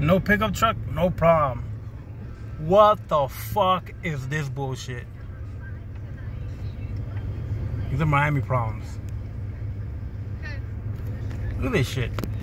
No pickup truck, no problem. What the fuck is this bullshit? These are Miami problems. Look at this shit.